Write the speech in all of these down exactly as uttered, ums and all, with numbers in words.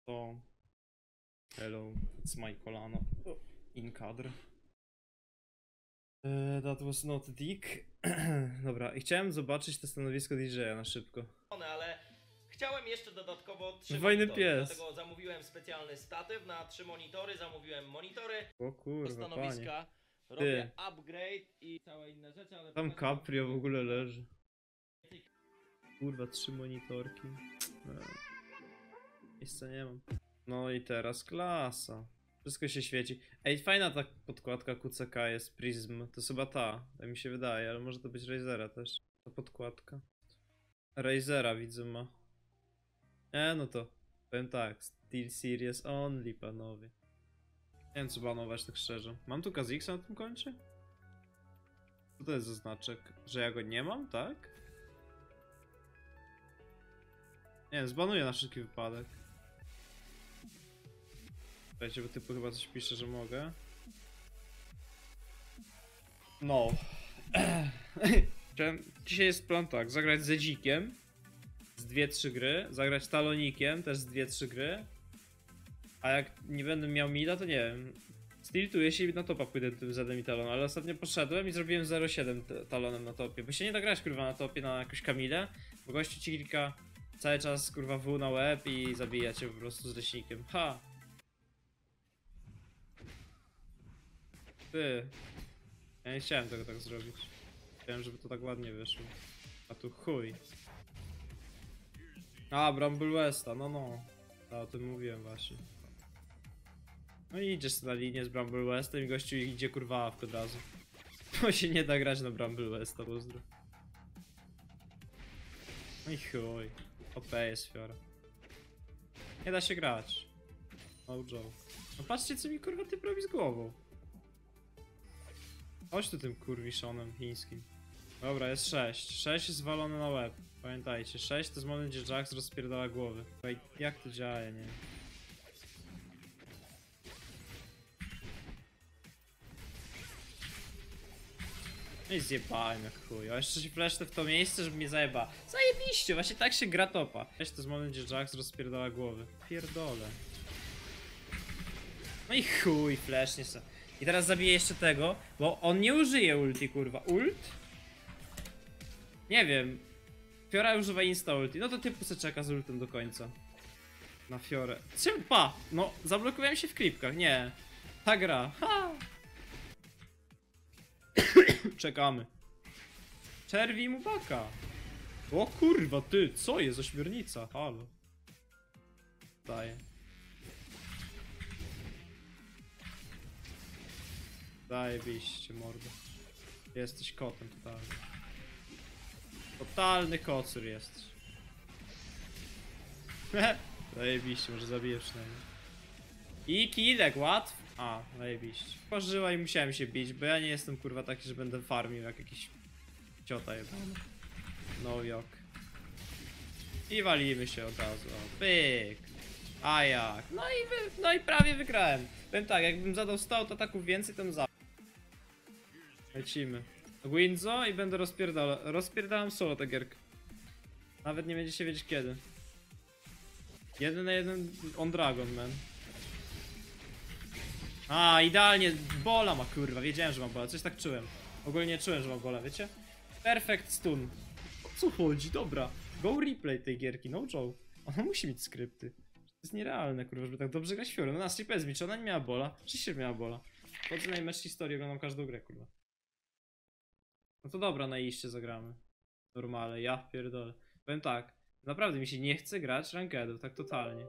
To... Hello, it's my Colano. In cadre. Uh, that was not dick. Dobra, i chciałem zobaczyć to stanowisko D J-a na szybko. Ale chciałem jeszcze dodatkowo trzy Fajny monitory, pies. dlatego zamówiłem specjalny statyw na trzy monitory, zamówiłem monitory O do kurwa, panie. stanowiska, robię upgrade i całe inne rzeczy, ale... Tam Caprio w ogóle leży. Kurwa, trzy monitorki. No. Miejsca nie mam. No i teraz klasa. Wszystko się świeci. Ej, fajna ta podkładka Q C K jest, Prism. To jest chyba ta, tak mi się wydaje, ale może to być Razera też. Ta podkładka. Razera widzę ma. E, no to powiem tak, Steel Series only, panowie. Nie wiem co banować tak szczerze. Mam tu Kazixa na tym koncie? Co to jest za znaczek? Że ja go nie mam, tak? Nie wiem, zbanuję na wszelki wypadek. Słuchajcie, bo typu chyba coś pisze, że mogę. No. Dzisiaj jest plan tak, zagrać z Zedzikiem z dwie trzy gry, zagrać Talonikiem też z dwie trzy gry. A jak nie będę miał mida, to nie wiem. Stiltuję się i na topa pójdę tym Zedem i Talon, ale ostatnio poszedłem i zrobiłem zero siedem Talonem na topie. Bo się nie da grać kurwa na topie na jakąś Kamilę, bo gościu ci kilka cały czas kurwa W na łeb i zabija cię po prostu z leśnikiem. Ha! Ty. Ja nie chciałem tego tak zrobić. Chciałem, żeby to tak ładnie wyszło. A tu chuj. A, Bramble Westa, no no. Ja o tym mówiłem właśnie. No i idziesz na linię z Bramble Westem i gościu idzie kurwa awk od razu. Bo się nie da grać na Bramble Westa, pozdro. No i chuj. O P jest fiora. Nie da się grać. No Joe. No patrzcie co mi kurwa typ robi z głową. Chodź tu tym kurwiszonem chińskim. Dobra, jest sześć. sześć jest zwalone na łeb. Pamiętajcie, sześć to jest moment, gdzie Jax rozpierdala głowy. Ej, jak to działa, nie wiem. No i zjebałem jak chuj. A jeszcze się fleszczę w to miejsce, żeby mnie zajeba. Zajebiście, właśnie tak się gra topa. sześć to jest moment, gdzie Jax rozpierdala głowy. Pierdolę. No i chuj, flesznie se. I teraz zabiję jeszcze tego, bo on nie użyje ulti, kurwa. Ult? Nie wiem. Fiora używa insta ulti. No to typu se czeka z ultem do końca. Na Fiorę. Czym? Pa! No, zablokowałem się w klipkach. Nie. Ta gra. Ha! Czekamy. Czerwi mu baka. O kurwa, ty, co jest? Ośmiornica. Halo. Daję. Zajebiście, mordo. Jesteś kotem totalny. Totalny kocur jesteś. Zajebiście, może zabiję przynajmniej. I killek, łatw. A, zajebiście. Pożyła i musiałem się bić, bo ja nie jestem kurwa taki, że będę farmił jak jakiś ciota jebany. No jok. I walimy się od razu. O, pyk. A jak? No i, wy, no i prawie wygrałem. Powiem tak, jakbym zadał sto ataków więcej, to bym za... Lecimy. Gwinzo i będę rozpierdalał. Rozpierdalam solo tę gierkę. Nawet nie będziecie wiedzieć kiedy. Jeden na jeden on Dragon, man. A, idealnie. Bola ma, kurwa. Wiedziałem, że ma bola. Coś tak czułem. Ogólnie czułem, że ma bola, wiecie? Perfect stun. O co chodzi? Dobra. Go replay tej gierki, no joke. Ona musi mieć skrypty. To jest nierealne, kurwa, żeby tak dobrze grać Fiorę. No na stripie jest mi, czy ona nie miała bola? Oczywiście miała bola. Chodzę na mecz historii, oglądam każdą grę, kurwa. No to dobra, na iście zagramy. Normale, ja pierdolę. Powiem tak, naprawdę mi się nie chce grać rankedów, tak totalnie.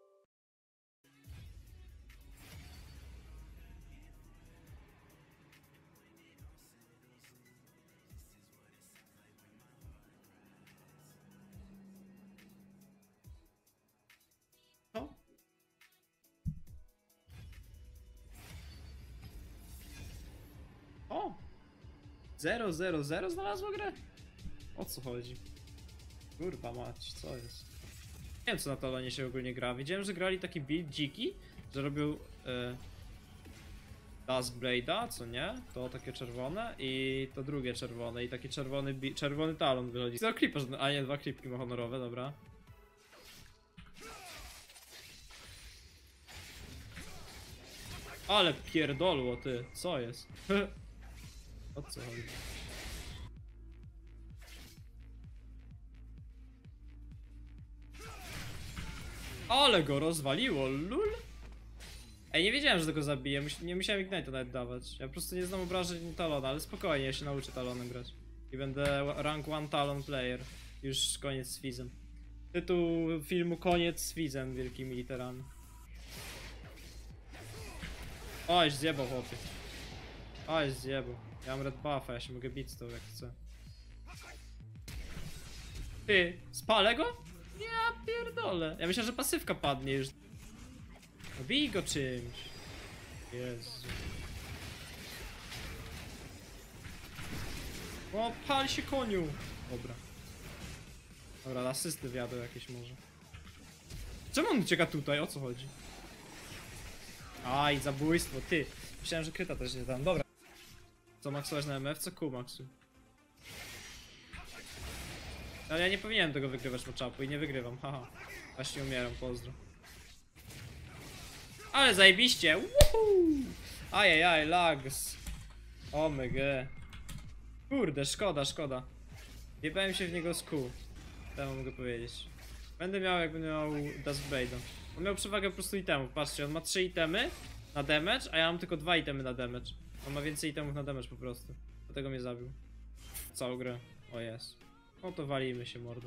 No. O! zero zero zero znalazło grę? O co chodzi? Kurwa mać, co jest? Nie wiem co na Talonie się ogólnie gra. Widziałem, że grali taki build dziki, że robił e, Duskblade'a, co nie? To takie czerwone i to drugie czerwone i taki czerwony czerwony talon wychodzi. To klipa, a nie, dwa klipki ma honorowe, dobra. Ale pierdolło ty, co jest? O co chodzi? Ale go rozwaliło, lul. Ej, nie wiedziałem, że tego zabiję, Mus nie musiałem Ignite'a nawet dawać. Ja po prostu nie znam obrażeń Talona, ale spokojnie, ja się nauczę Talonem grać. I będę rank one Talon player. Już koniec z Fizem. Tytuł filmu koniec z Fizem wielkimi literami. Oj, zjebał chłopie. Oj, zjebał. Ja mam red buffa, ja się mogę bić z tą jak chcę. Ty, spalę go? Ja pierdolę. Ja myślę, że pasywka padnie już. Bij go czymś. Jezu. O, pal się koniu. Dobra. Dobra, asysty wjadą jakieś może. Czemu on ucieka tutaj? O co chodzi? Aj, zabójstwo, ty. Myślałem, że kryta też nie tam. Dobra. Co maksować na M F? Co Q maksu? Ale ja nie powinienem tego wygrywać matchupu i nie wygrywam, haha. Właśnie umieram, pozdro. Ale zajebiście! Woohoo! Ajajaj, lags. Omega. Kurde, szkoda, szkoda. Jebałem się w niego z Q. Temu mogę powiedzieć. Będę miał jakby miał Dust Blade'a. On miał przewagę po prostu itemów. Patrzcie, on ma trzy itemy na damage, a ja mam tylko dwa itemy na damage. On ma więcej itemów na damage po prostu. Dlatego mnie zabił. Całą grę. O jest. No to walimy się, mordo.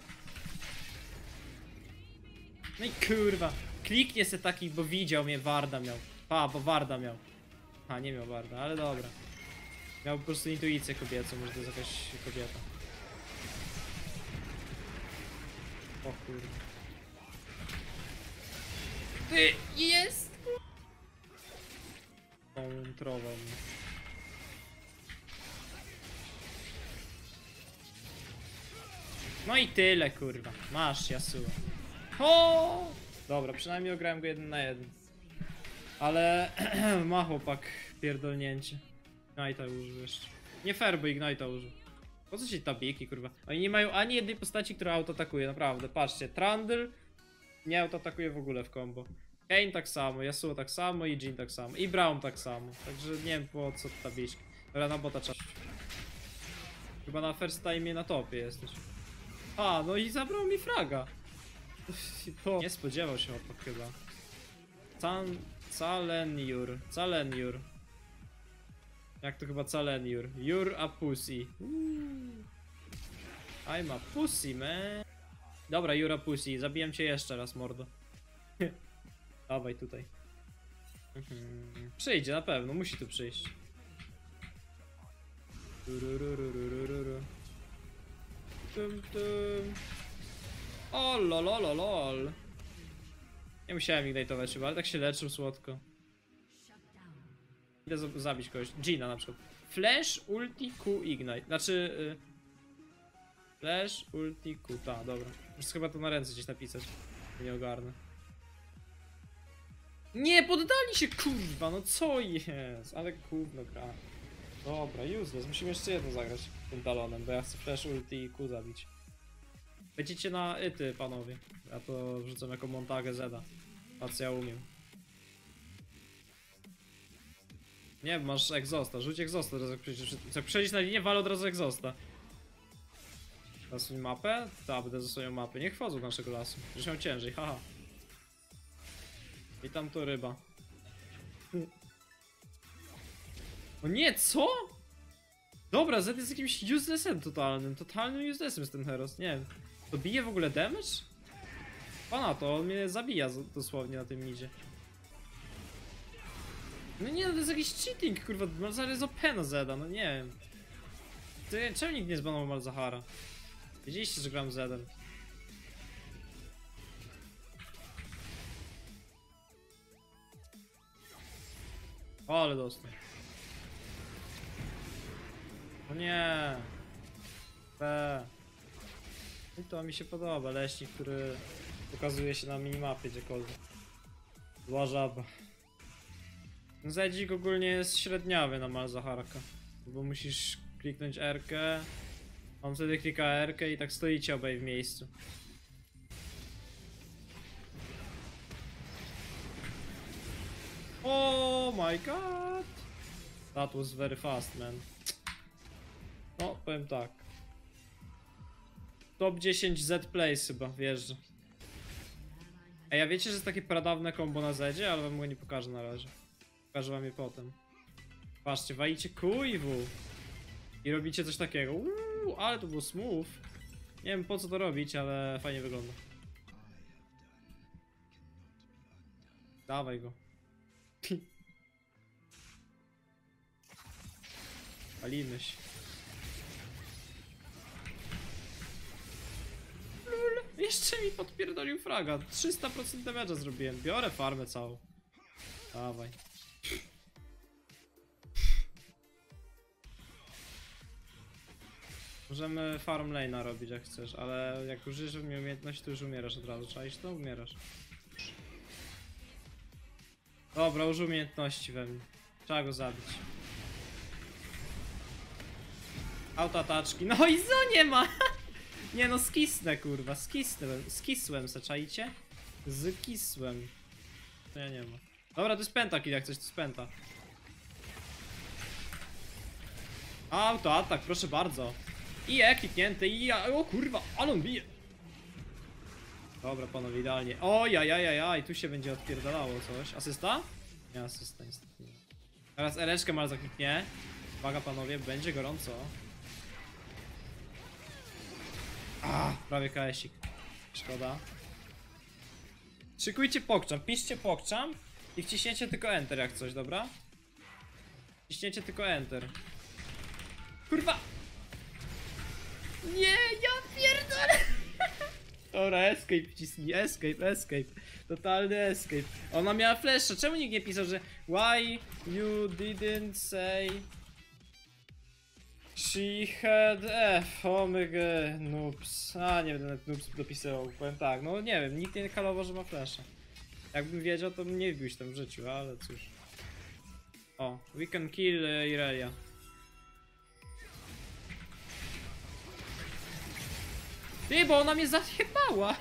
No i kurwa. Kliknie se taki, bo widział mnie, Warda miał. A, bo Warda miał. A, nie miał Warda, ale dobra. Miał po prostu intuicję kobiecą, może to jest jakaś kobieta. O kurde. Ty, jest! Kontrował mnie. No i tyle, kurwa. Masz, Yasuo. O! Dobra, przynajmniej ograłem go jeden na jeden. Ale ma chłopak pierdolnięcie. Ignite'a użył jeszcze. Nie fair, bo Ignite'a użył. Po co ci tabiki, kurwa? Oni nie mają ani jednej postaci, która autoatakuje, naprawdę. Patrzcie, Trundle nie autoatakuje w ogóle w combo. Kayn tak samo, Yasuo tak samo i Jhin tak samo. I Braum tak samo. Także nie wiem po co tabiczki. Dobra, na bota trzeba. Chyba na first time na topie jesteś. A, no i zabrał mi fraga. To nie spodziewał się chłopak chyba. Can... Caleniur. Caleniur. Jak to chyba Caleniur? You're a pussy. I'm a pussy, man. Dobra, you're a pussy. Zabijam cię jeszcze raz, mordo. Dawaj tutaj. Przyjdzie na pewno, musi tu przyjść. Tum, tum. O lolololol. Nie musiałem ignite'ować chyba, ale tak się leczył słodko. Idę zabić kogoś. Gina na przykład. Flash, ulti, Q, ignite. Znaczy... Y Flash, ulti, Q. Ta, dobra. Muszę chyba to na ręce gdzieś napisać. Nie ogarnę. Nie, poddali się, kurwa, no co jest? Ale gówno gra. Dobra, useless. Musimy jeszcze jedno zagrać tym Talonem, bo ja chcę Flash, ulti i Q zabić. Będziecie na ity, panowie. Ja to wrzucam jako montagę Zeda. Patrz, ja umiem. Nie, masz egzosta. Rzuć egzosta, teraz jak przejdziesz, jak przejdziesz na linię, wal od razu egzosta. Zasuń mapę? Tak, będę zasłonił mapę. Niech wchodzą do naszego lasu. Już miał ciężej, haha. I tam to ryba. O nie, co? Dobra, Z jest jakimś uselessem totalnym. Totalnym uselessem jest ten Heros, nie wiem. To bije w ogóle damage? Pana to, on mnie zabija dosłownie na tym midzie. No nie, no to jest jakiś cheating, kurwa, Malzahar jest O P na Zeda, no nie wiem. Ty, czemu nikt nie zbanował Malzahara? Wiedzieliście, że gram Zedem. O, ale dostał. O nie. P. I to mi się podoba, leśnik, który pokazuje się na minimapie gdziekolwiek. Zła żaba. Zedzik ogólnie jest średniawy na Malzaharka, bo musisz kliknąć R-kę, on wtedy klika R-kę i tak stoicie obaj w miejscu. O Oh my god! That was very fast, man. No, powiem tak. Top dziesięć Z Plays chyba, wjeżdża. Ej, a wiecie, że jest takie pradawne combo na Zedzie, ale wam go nie pokażę na razie. Pokażę wam je potem. Patrzcie, walicie kuiwu. I robicie coś takiego. Uuu, ale to było smooth. Nie wiem po co to robić, ale fajnie wygląda. Dawaj go. Palimy się. Lul, jeszcze mi podpierdolił fraga. trzysta procent damage'a zrobiłem. Biorę farmę całą. Dawaj. Możemy farm lane'a robić jak chcesz, ale jak użyjesz mi umiejętności, to już umierasz od razu. Trzeba iść, to umierasz. Dobra, użyj umiejętności we mnie. Trzeba go zabić. Autoataczki. No i co nie ma? Nie no, skisnę kurwa, skisnę. Skisłem se, czaicie? Zkisłem. To ja nie ma. Dobra, to jest pentakill jak coś, to jest penta. Autoatak, proszę bardzo. I E kliknięty, i ja, o kurwa, ale on bije. Dobra panowie, idealnie. O jajajajaj, tu się będzie odpierdalało coś. Asysta? Nie, asysta niestety nie. Teraz Ereczkę mal zakliknie. Uwaga panowie, będzie gorąco. A, prawie KS-ik. Szkoda. Szykujcie pokczam, piszcie pokczam i wciśniecie tylko enter jak coś, dobra? Wciśniecie tylko enter. Kurwa! Nie, ja pierdolę! Dobra, escape wcisnij, escape, escape. Totalny escape. Ona miała flasha, czemu nikt nie pisał, że why you didn't say she had F, omega noobs. A, nie będę noobs dopisywał, powiem tak, no nie wiem, nikt nie kalował, że ma flasha. Jakbym wiedział, to bym nie wbił się tam w życiu, ale cóż. O, we can kill uh, Irelia. Ty, bo ona mnie zachybała!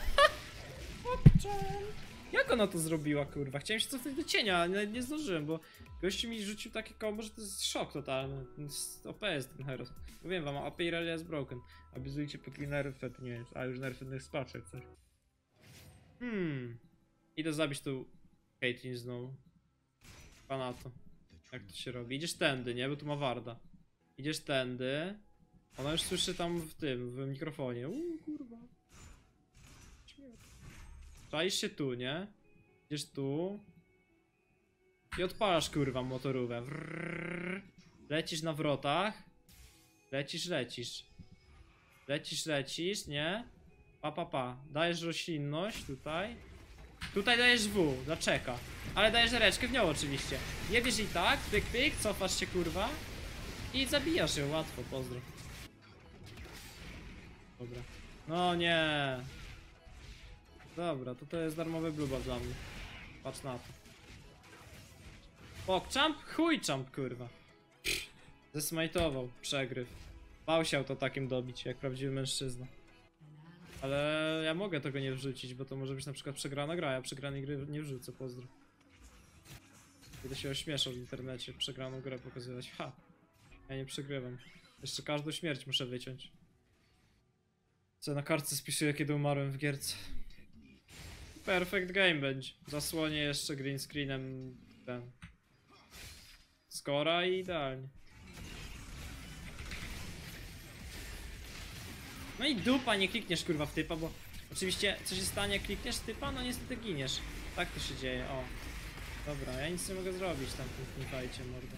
Jak ona to zrobiła, kurwa? Chciałem się cofnąć do cienia, ale nie zdążyłem, bo gościu mi rzucił takie kombo, że to jest szok totalny. O P jest ten hero. Mówiłem wam, A P Irelia jest broken. Abuzujcie póki nerfed nie jest, a już nerfednych spaczek coś. Hmm. Idę zabić tu Caitlyn znowu. Pana to. Jak to się robi? Idziesz tędy, nie? Bo tu ma warda. Idziesz tędy. Ona już słyszy tam w tym, w mikrofonie. Uuu, kurwa. Czaisz się tu, nie? Idziesz tu. I odpalasz, kurwa, motorówę. Wrrr. Lecisz na wrotach. Lecisz, lecisz. Lecisz, lecisz, nie? Pa, pa, pa. Dajesz roślinność tutaj. Tutaj dajesz W, dla czeka. Ale dajesz reczkę w nią oczywiście. Jebiesz i tak, pyk, pyk, cofasz się, kurwa. I zabijasz ją, łatwo, pozdro. Dobra. No nie. Dobra, to to jest darmowy bluba dla mnie. Patrz na to. Pokczamp? Chuj jump, kurwa. Zesmajtował, przegryw. Bał się to takim dobić, jak prawdziwy mężczyzna. Ale ja mogę tego nie wrzucić, bo to może być na przykład przegrana gra, ja przegranej gry nie wrzucę, pozdro. Kiedy się ośmieszał w internecie, przegraną grę pokazywać. Ha! Ja nie przegrywam. Jeszcze każdą śmierć muszę wyciąć. Co na kartce spisuję, kiedy umarłem w gierce. Perfect game będzie. Zasłonię jeszcze green screenem ten. Skora i idealnie. No i dupa, nie klikniesz kurwa w typa, bo oczywiście co się stanie jak klikniesz typa, no niestety giniesz. Tak to się dzieje, o. Dobra, ja nic nie mogę zrobić tam w tym fajcie, mordo.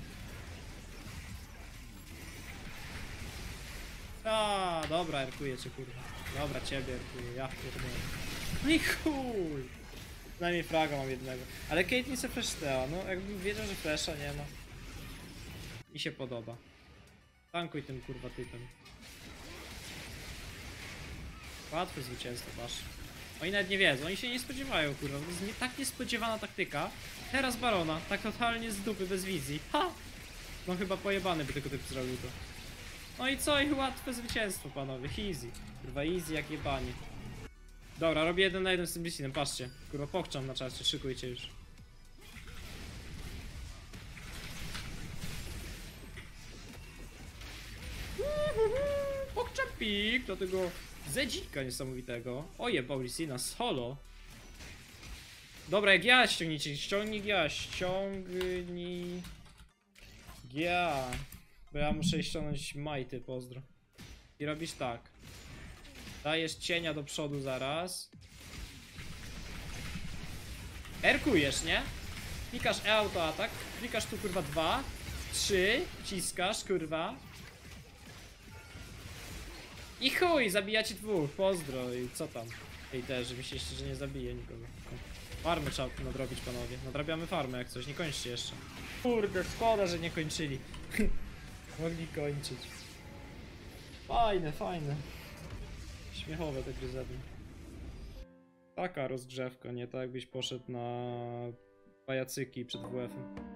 A, dobra, erkuję cię kurwa. Dobra, ciebie erkuję, ja pierdolę. No i chuj! Przynajmniej fraga mam jednego. Ale Caitlyn se flashtała, no jakbym wiedział, że flasha nie ma. Mi się podoba. Tankuj tym kurwa typem. Łatwe zwycięstwo, masz. Oni nawet nie wiedzą, oni się nie spodziewają, kurwa. To jest nie, tak niespodziewana taktyka. Teraz Barona, tak totalnie z dupy, bez wizji. Ha! No chyba pojebany by tego typu zrobił to. No i co? I łatwe zwycięstwo, panowie. Easy. Kurwa, easy jak jebanie. Dobra, robię jeden na jeden z tym Lissinem, patrzcie. Kurwa, pokczam na czasie, szykujcie już. Pokczapik do tego zedzika niesamowitego. Oje, Paulisina, solo. Dobra, jak ja ściągnijcie, ściągnij ja, ściągnij ja. Bo ja muszę ściągnąć majty, pozdro. I robisz tak. Dajesz cienia do przodu zaraz. Erkujesz, nie? Klikasz E autoatak, klikasz tu kurwa dwa, trzy, ciskasz kurwa. I chuj, zabijacie dwóch, pozdro i co tam? Ej też, myśleliście, że nie zabije nikogo. Farmy trzeba nadrobić, panowie. Nadrabiamy farmę jak coś, nie kończcie jeszcze. Kurde, szkoda, że nie kończyli. Mogli kończyć. Fajne, fajne. Śmiechowe te gry zabił. Taka rozgrzewka, nie tak jakbyś poszedł na pajacyki przed W F-em.